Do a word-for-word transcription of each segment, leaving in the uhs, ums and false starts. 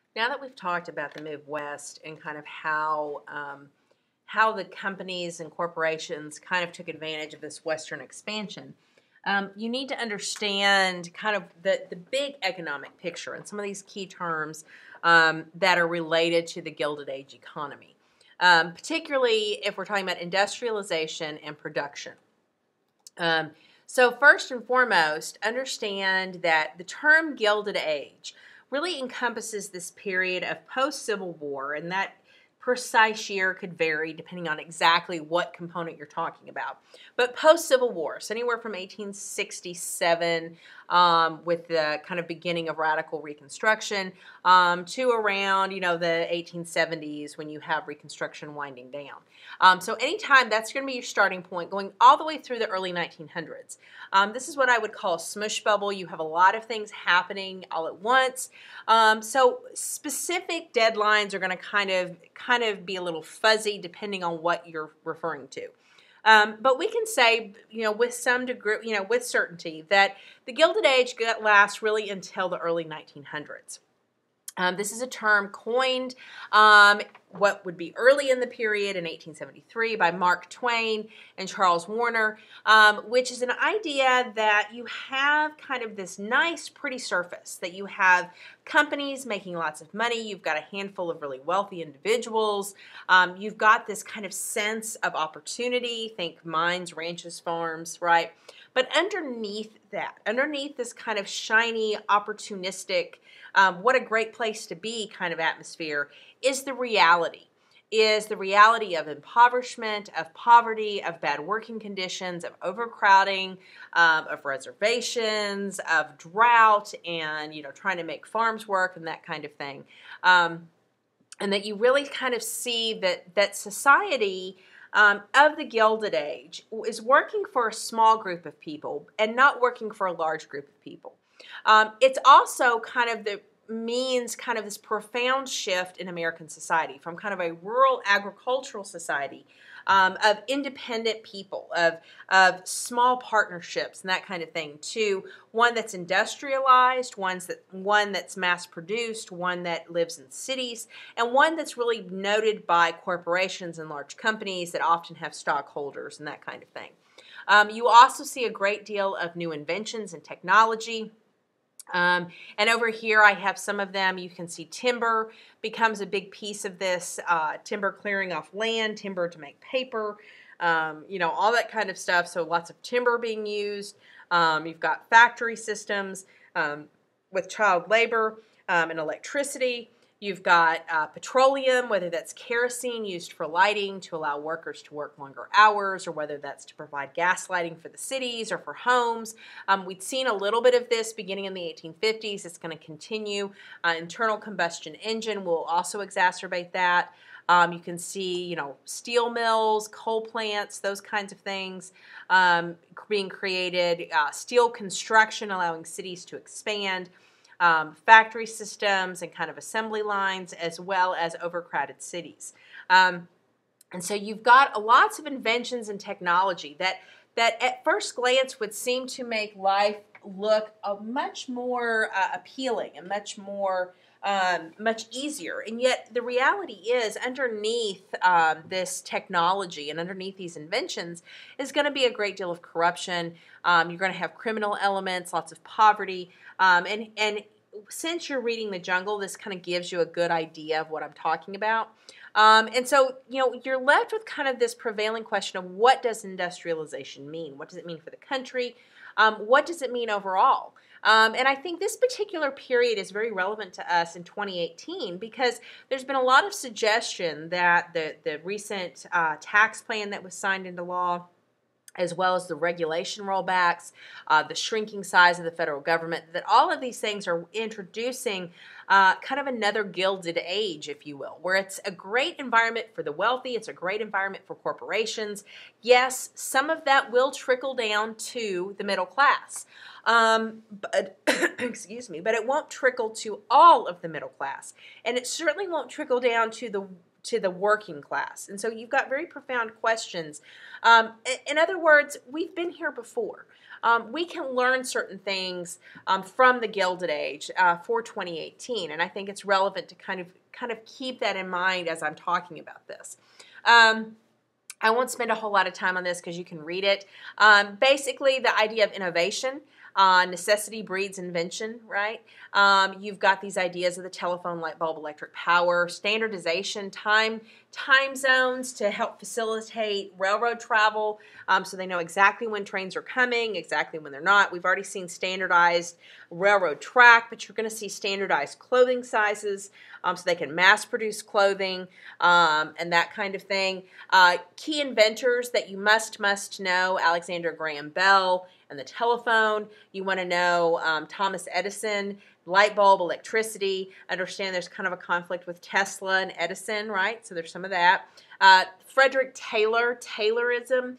Now that we've talked about the move west and kind of how um, how the companies and corporations kind of took advantage of this western expansion, um, you need to understand kind of the, the big economic picture and some of these key terms um, that are related to the Gilded Age economy, um, particularly if we're talking about industrialization and production. Um, so first and foremost, understand that the term Gilded Age really encompasses this period of post-Civil War, and that precise year could vary depending on exactly what component you're talking about. But post-Civil War, so anywhere from eighteen sixty-seven um, with the kind of beginning of radical Reconstruction um, to around, you know, the eighteen seventies when you have Reconstruction winding down. Um, so anytime, that's going to be your starting point going all the way through the early nineteen hundreds. Um, this is what I would call a smush bubble. You have a lot of things happening all at once. Um, so specific deadlines are going to kind of kind of be a little fuzzy depending on what you're referring to. Um, but we can say, you know, with some degree, you know, with certainty that the Gilded Age lasts really until the early nineteen hundreds. Um, this is a term coined um, what would be early in the period in eighteen seventy-three by Mark Twain and Charles Warner, um, which is an idea that you have kind of this nice, pretty surface, that you have companies making lots of money, you've got a handful of really wealthy individuals, um, you've got this kind of sense of opportunity, think mines, ranches, farms, right? But underneath that, underneath this kind of shiny, opportunistic, um, what a great place to be kind of atmosphere is the reality, is the reality of impoverishment, of poverty, of bad working conditions, of overcrowding, um, of reservations, of drought, and, you know, trying to make farms work and that kind of thing. Um, and that you really kind of see that, that society Um, of the Gilded Age is working for a small group of people and not working for a large group of people. Um, it's also kind of the means kind of this profound shift in American society from kind of a rural agricultural society um, of independent people, of, of small partnerships and that kind of thing, to one that's industrialized, one's that, one that's mass-produced, one that lives in cities, and one that's really noted by corporations and large companies that often have stockholders and that kind of thing. Um, you also see a great deal of new inventions and technology. Um, and over here I have some of them. You can see timber becomes a big piece of this, uh, timber clearing off land, timber to make paper, um, you know, all that kind of stuff. So lots of timber being used. Um, you've got factory systems um, with child labor um, and electricity. You've got uh, petroleum, whether that's kerosene used for lighting to allow workers to work longer hours, or whether that's to provide gas lighting for the cities or for homes. Um, we'd seen a little bit of this beginning in the eighteen fifties. It's going to continue. Uh, internal combustion engine will also exacerbate that. Um, you can see, you know, steel mills, coal plants, those kinds of things um, being created. Uh, steel construction allowing cities to expand. Um, factory systems and kind of assembly lines, as well as overcrowded cities. Um, and so you've got lots of inventions and technology that, that at first glance would seem to make life look uh, much more uh, appealing and much more Um, much easier. And yet the reality is underneath um, this technology and underneath these inventions is going to be a great deal of corruption. Um, you're going to have criminal elements, lots of poverty. Um, and, and since you're reading The Jungle, this kind of gives you a good idea of what I'm talking about. Um, and so, you know, you're left with kind of this prevailing question of what does industrialization mean? What does it mean for the country? Um, what does it mean overall? Um, and I think this particular period is very relevant to us in twenty eighteen because there's been a lot of suggestion that the, the recent uh, tax plan that was signed into law, as well as the regulation rollbacks, uh, the shrinking size of the federal government, that all of these things are introducing uh, kind of another Gilded Age, if you will, where it's a great environment for the wealthy, it's a great environment for corporations. Yes, some of that will trickle down to the middle class, um, but excuse me, but it won't trickle to all of the middle class, and it certainly won't trickle down to the to the working class. And so you've got very profound questions. Um, in other words, we've been here before. um, we can learn certain things um, from the Gilded Age uh, for twenty eighteen, and I think it's relevant to kind of kind of keep that in mind as I'm talking about this. Um, I won't spend a whole lot of time on this because you can read it. Um, basically, the idea of innovation. Uh, necessity breeds invention, right? Um, you've got these ideas of the telephone, light bulb, electric power, standardization, time time zones to help facilitate railroad travel, um, so they know exactly when trains are coming, exactly when they're not. We've already seen standardized railroad track, but you're going to see standardized clothing sizes, um, so they can mass produce clothing um, and that kind of thing. Uh, key inventors that you must, must know: Alexander Graham Bell and the telephone. You want to know um, Thomas Edison, light bulb, electricity. Understand there's kind of a conflict with Tesla and Edison, right? So there's some of that. Uh, Frederick Taylor, Taylorism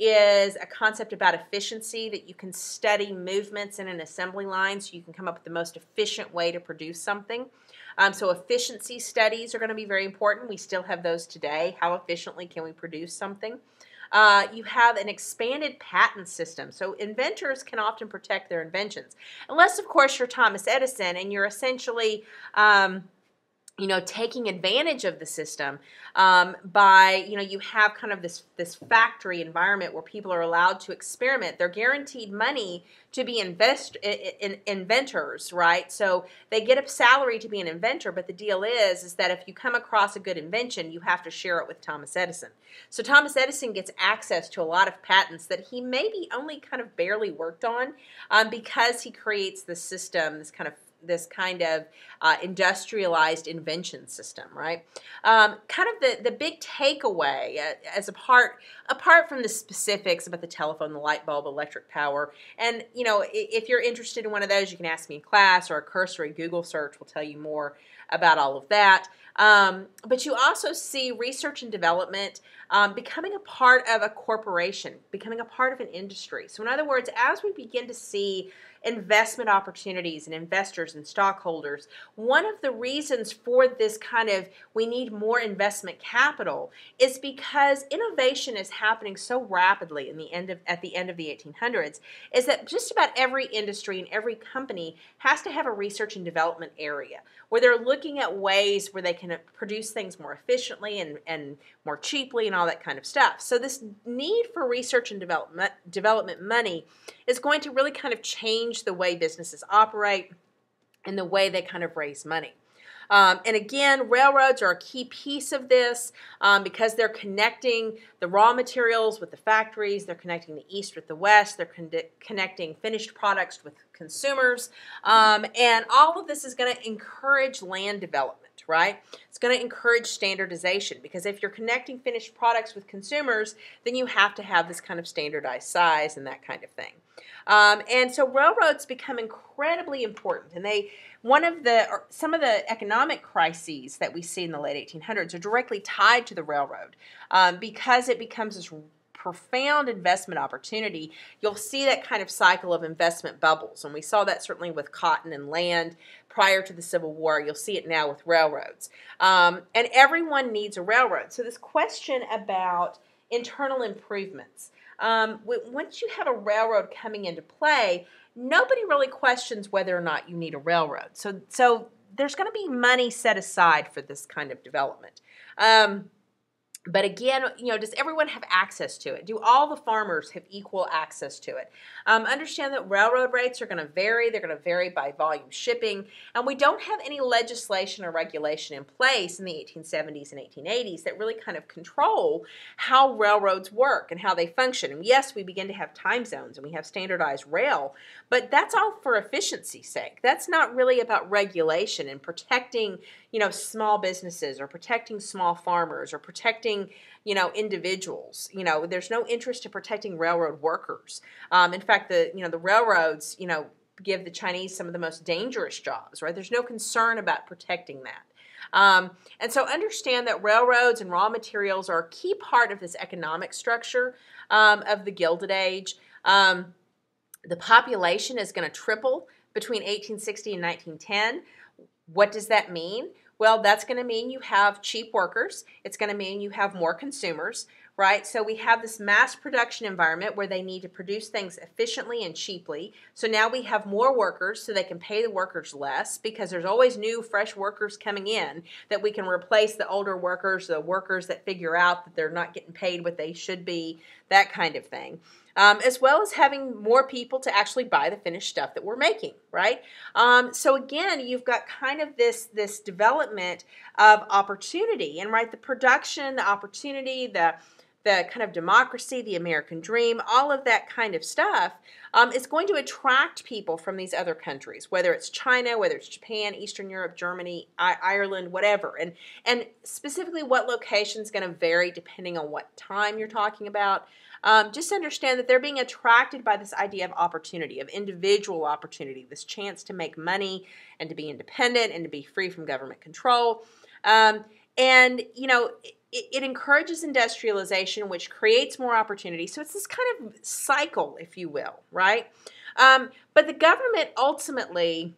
is a concept about efficiency, that you can study movements in an assembly line so you can come up with the most efficient way to produce something. Um, so efficiency studies are going to be very important. We still have those today. How efficiently can we produce something? Uh, you have an expanded patent system. So inventors can often protect their inventions. Unless, of course, you're Thomas Edison and you're essentially, um, you know, taking advantage of the system um, by, you know, you have kind of this, this factory environment where people are allowed to experiment. They're guaranteed money to be invest in, in, inventors, right? So they get a salary to be an inventor, but the deal is, is that if you come across a good invention, you have to share it with Thomas Edison. So Thomas Edison gets access to a lot of patents that he maybe only kind of barely worked on um, because he creates this system, this kind of this kind of uh, industrialized invention system, right? Um, kind of the, the big takeaway uh, as a part, apart from the specifics about the telephone, the light bulb, electric power, and, you know, if you're interested in one of those, you can ask me in class, or a cursory Google search will tell you more about all of that. Um, but you also see research and development um, becoming a part of a corporation, becoming a part of an industry. So in other words, as we begin to see investment opportunities and investors and stockholders, one of the reasons for this kind of, we need more investment capital, is because innovation is happening so rapidly in the end of, at the end of the eighteen hundreds, is that just about every industry and every company has to have a research and development area where they're looking at ways where they can produce things more efficiently and, and more cheaply and all that kind of stuff. So this need for research and development, development money is going to really kind of change the way businesses operate and the way they kind of raise money. Um, and again, railroads are a key piece of this um, because they're connecting the raw materials with the factories, they're connecting the East with the West, they're con connecting finished products with consumers, um, and all of this is going to encourage land development, right? It's going to encourage standardization, because if you're connecting finished products with consumers, then you have to have this kind of standardized size and that kind of thing. Um, and so railroads become incredibly important, and they one of the or some of the economic crises that we see in the late eighteen hundreds are directly tied to the railroad um, because it becomes this profound investment opportunity. You'll see that kind of cycle of investment bubbles, and we saw that certainly with cotton and land prior to the Civil War. You'll see it now with railroads, um, and everyone needs a railroad. So this question about internal improvements. Um, once you have a railroad coming into play, nobody really questions whether or not you need a railroad. So, so there's going to be money set aside for this kind of development. Um, But again, you know, does everyone have access to it? Do all the farmers have equal access to it? Um, understand that railroad rates are going to vary. They're going to vary by volume shipping. And we don't have any legislation or regulation in place in the eighteen seventies and eighteen eighties that really kind of control how railroads work and how they function. And yes, we begin to have time zones and we have standardized rail, but that's all for efficiency's sake. That's not really about regulation and protecting, you know, small businesses or protecting small farmers or protecting, you know, individuals. You know, there's no interest in protecting railroad workers. Um, in fact, the, you know, the railroads, you know, give the Chinese some of the most dangerous jobs, right? There's no concern about protecting that. Um, and so understand that railroads and raw materials are a key part of this economic structure um, of the Gilded Age. Um, the population is going to triple between eighteen sixty and nineteen ten. What does that mean? Well, that's going to mean you have cheap workers. It's going to mean you have more consumers. right? So we have this mass production environment where they need to produce things efficiently and cheaply. So now we have more workers so they can pay the workers less because there's always new, fresh workers coming in that we can replace the older workers, the workers that figure out that they're not getting paid what they should be, that kind of thing. Um, as well as having more people to actually buy the finished stuff that we're making, right? Um, so again, you've got kind of this, this development of opportunity, and right, the production, the opportunity, the the kind of democracy, the American dream, all of that kind of stuff um, is going to attract people from these other countries, whether it's China, whether it's Japan, Eastern Europe, Germany, I- Ireland, whatever. And, and specifically what location is going to vary depending on what time you're talking about. Um, just understand that they're being attracted by this idea of opportunity, of individual opportunity, this chance to make money and to be independent and to be free from government control. Um, and, you know, it, it encourages industrialization, which creates more opportunity. So it's this kind of cycle, if you will, right? Um, but the government ultimately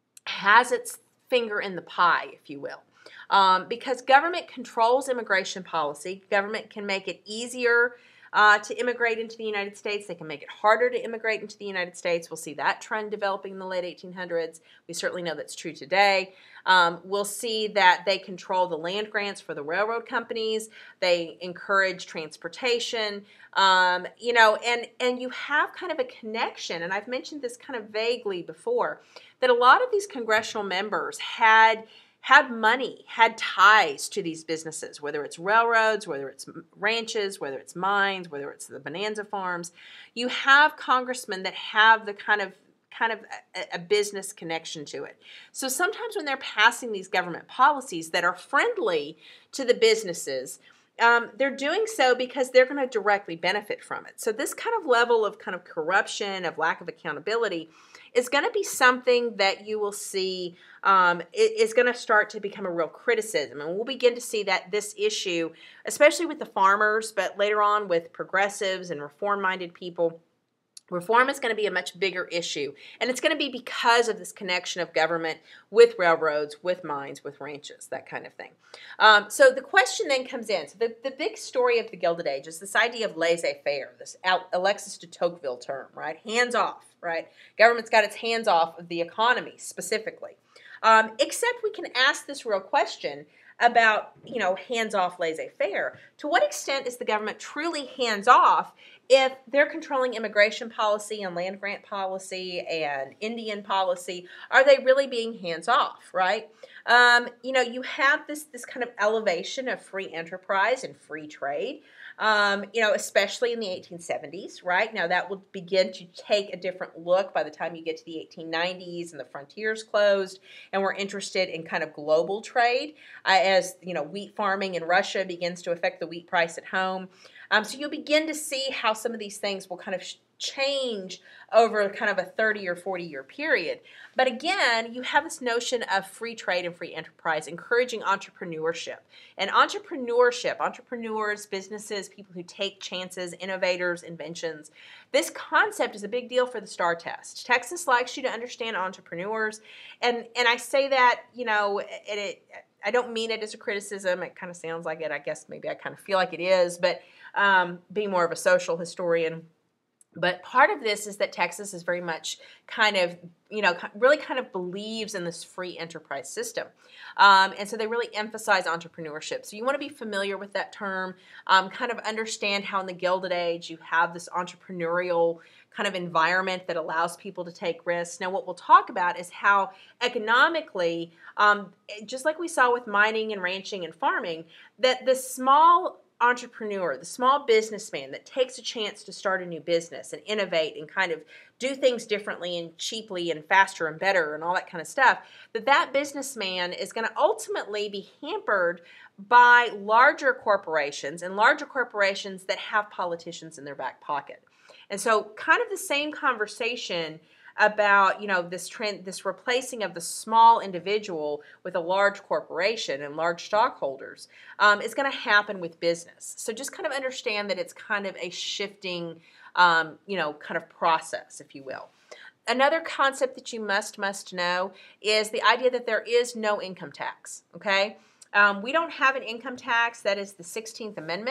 has its finger in the pie, if you will. Um, because government controls immigration policy. Government can make it easier Uh, to immigrate into the United States. They can make it harder to immigrate into the United States. We'll see that trend developing in the late eighteen hundreds. We certainly know that's true today. Um, we'll see that they control the land grants for the railroad companies. They encourage transportation, um, you know, and, and you have kind of a connection, and I've mentioned this kind of vaguely before, that a lot of these congressional members had had money, had ties to these businesses, whether it's railroads, whether it's ranches, whether it's mines, whether it's the bonanza farms. You have congressmen that have the kind of kind of a, a business connection to it. So sometimes when they're passing these government policies that are friendly to the businesses, Um, they're doing so because they're going to directly benefit from it. So this kind of level of kind of corruption, of lack of accountability, is going to be something that you will see um, is going to start to become a real criticism. And we'll begin to see that this issue, especially with the farmers, but later on with progressives and reform-minded people, reform is going to be a much bigger issue, and it's going to be because of this connection of government with railroads, with mines, with ranches, that kind of thing. Um, so the question then comes in. So the, the big story of the Gilded Age is this idea of laissez-faire, this Alexis de Tocqueville term, right? Hands off, right? Government's got its hands off of the economy specifically. Um, except we can ask this real question about, you know, hands-off laissez-faire. To what extent is the government truly hands-off if they're controlling immigration policy and land grant policy and Indian policy? Are they really being hands-off, right? Um, you know, you have this, this kind of elevation of free enterprise and free trade, um, you know, especially in the eighteen seventies, right? Now that will begin to take a different look by the time you get to the eighteen nineties and the frontiers closed, and we're interested in kind of global trade uh, as, you know, wheat farming in Russia begins to affect the wheat price at home. Um, so you'll begin to see how some of these things will kind of sh- change over kind of a thirty or forty year period. But again, you have this notion of free trade and free enterprise encouraging entrepreneurship. And entrepreneurship, entrepreneurs, businesses, people who take chances, innovators, inventions, this concept is a big deal for the STAR test. Texas likes you to understand entrepreneurs. And, and I say that, you know, it, it, I don't mean it as a criticism. It kind of sounds like it. I guess maybe I kind of feel like it is. But um, being more of a social historian, but part of this is that Texas is very much kind of, you know, really kind of believes in this free enterprise system. Um, and so they really emphasize entrepreneurship. So you want to be familiar with that term, um, kind of understand how in the Gilded Age you have this entrepreneurial kind of environment that allows people to take risks. Now what we'll talk about is how economically, um, just like we saw with mining and ranching and farming, that the small entrepreneur, the small businessman that takes a chance to start a new business and innovate and kind of do things differently and cheaply and faster and better and all that kind of stuff, that that businessman is going to ultimately be hampered by larger corporations and larger corporations that have politicians in their back pocket. And so kind of the same conversation about, you know, this trend, this replacing of the small individual with a large corporation and large stockholders um, is going to happen with business. So just kind of understand that it's kind of a shifting, um, you know, kind of process, if you will. Another concept that you must, must know is the idea that there is no income tax, okay? Um, we don't have an income tax. That is the sixteenth Amendment.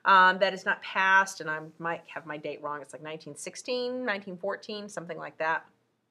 um, that is not passed, and I might have my date wrong. It's like nineteen sixteen, nineteen fourteen, something like that.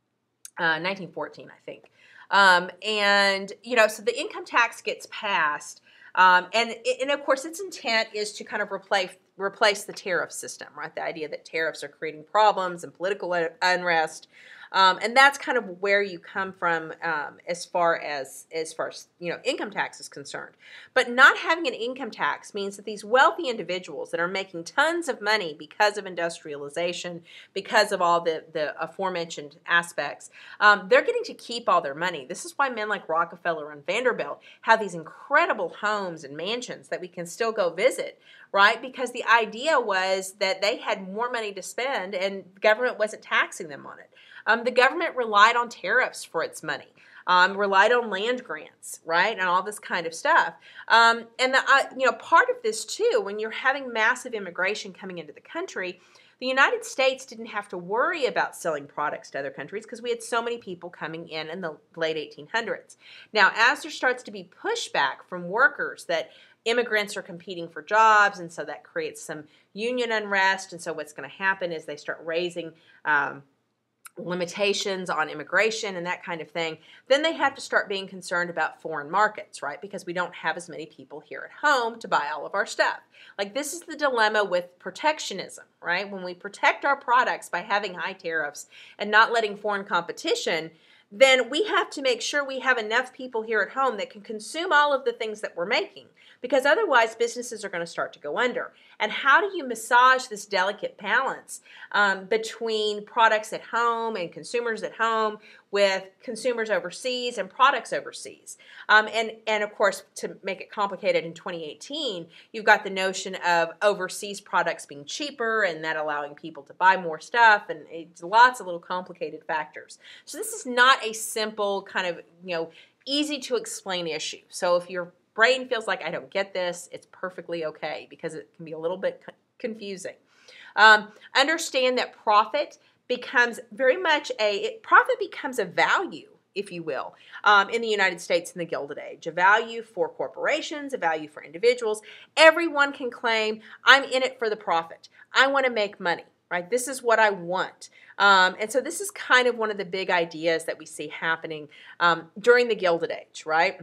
Uh, nineteen fourteen, I think. Um, and, you know, so the income tax gets passed. Um, and, and of course, its intent is to kind of replace replace the tariff system, right? The idea that tariffs are creating problems and political unrest. Um, and that's kind of where you come from um, as far as as far as you know income tax is concerned. But not having an income tax means that these wealthy individuals that are making tons of money because of industrialization, because of all the the aforementioned aspects, um, they're getting to keep all their money. This is why men like Rockefeller and Vanderbilt have these incredible homes and mansions that we can still go visit, right? Because the idea was that they had more money to spend and the government wasn't taxing them on it. Um, the government relied on tariffs for its money, um, relied on land grants, right, and all this kind of stuff. Um, and the, uh, you know, part of this too, when you're having massive immigration coming into the country, the United States didn't have to worry about selling products to other countries because we had so many people coming in in the late eighteen hundreds. Now, as there starts to be pushback from workers that immigrants are competing for jobs, and so that creates some union unrest, and so what's going to happen is they start raising um, limitations on immigration and that kind of thing, then they have to start being concerned about foreign markets, right? Because we don't have as many people here at home to buy all of our stuff. Like, this is the dilemma with protectionism, right? When we protect our products by having high tariffs and not letting foreign competition, then we have to make sure we have enough people here at home that can consume all of the things that we're making, because otherwise businesses are going to start to go under. And how do you massage this delicate balance um, between products at home and consumers at home with consumers overseas and products overseas? Um, and, and of course, to make it complicated in twenty eighteen, you've got the notion of overseas products being cheaper and that allowing people to buy more stuff, and it's lots of little complicated factors. So this is not a simple kind of, you know, easy to explain issue. So if your brain feels like I don't get this, it's perfectly okay, because it can be a little bit confusing. Um, understand that profit becomes very much a, it, profit becomes a value, if you will, um, in the United States in the Gilded Age. A value for corporations, a value for individuals. Everyone can claim, I'm in it for the profit. I want to make money, right? This is what I want. Um, and so this is kind of one of the big ideas that we see happening um, during the Gilded Age, right?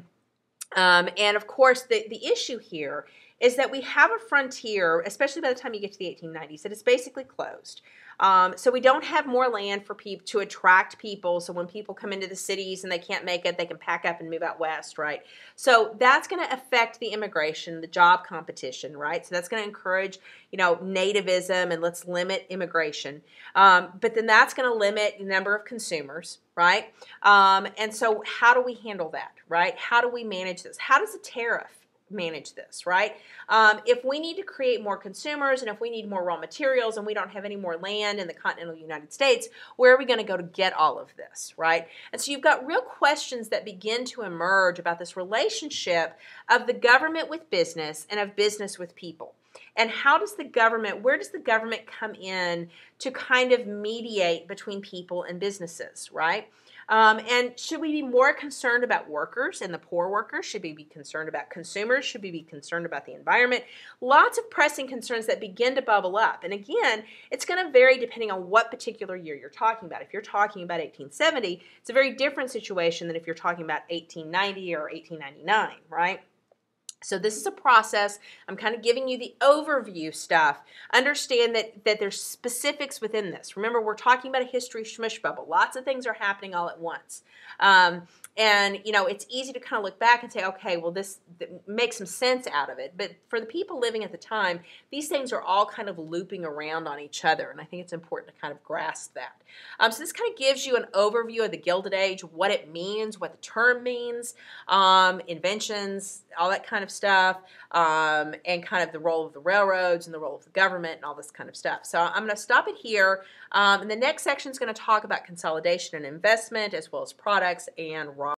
Um, and of course, the, the issue here is that we have a frontier, especially by the time you get to the eighteen nineties, that is basically closed. Um, so we don't have more land for people to attract people. So when people come into the cities and they can't make it, they can pack up and move out west, right? So that's going to affect the immigration, the job competition, right? So that's going to encourage, you know, nativism, and let's limit immigration. Um, but then that's going to limit the number of consumers, right? Um, and so how do we handle that, right? How do we manage this? How does a tariff manage this, right? Um, if we need to create more consumers, and if we need more raw materials, and we don't have any more land in the continental United States, where are we going to go to get all of this, right? And so you've got real questions that begin to emerge about this relationship of the government with business and of business with people. And how does the government, where does the government come in to kind of mediate between people and businesses, right? Um, and should we be more concerned about workers and the poor workers? Should we be concerned about consumers? Should we be concerned about the environment? Lots of pressing concerns that begin to bubble up. And again, it's going to vary depending on what particular year you're talking about. If you're talking about eighteen seventy, it's a very different situation than if you're talking about eighteen ninety or eighteen ninety-nine, right? So this is a process. I'm kind of giving you the overview stuff. Understand that, that there's specifics within this. Remember, we're talking about a history smush bubble. Lots of things are happening all at once. Um, and, you know, it's easy to kind of look back and say, okay, well, this th- makes some sense out of it. But for the people living at the time, these things are all kind of looping around on each other. And I think it's important to kind of grasp that. Um, so this kind of gives you an overview of the Gilded Age, what it means, what the term means, um, inventions, all that kind of stuff, um, and kind of the role of the railroads and the role of the government and all this kind of stuff. So I'm going to stop it here. Um, and the next section is going to talk about consolidation and investment, as well as products and raw